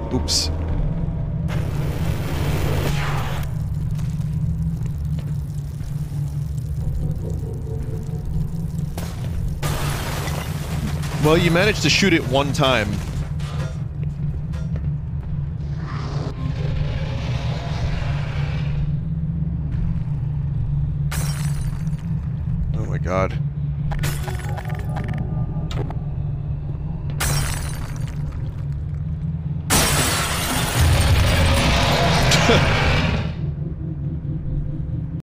Oops. Well, you managed to shoot it one time. Oh my god.